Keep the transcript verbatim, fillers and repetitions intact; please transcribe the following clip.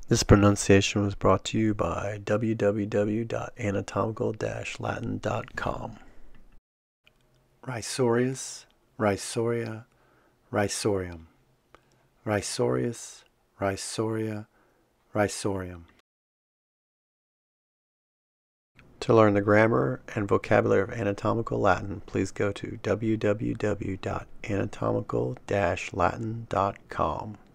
This pronunciation was brought to you by w w w dot anatomical dash latin dot com. Risorius, risoria, risorium. Risorius, risoria, risorium. To learn the grammar and vocabulary of anatomical Latin, please go to w w w dot anatomical dash latin dot com.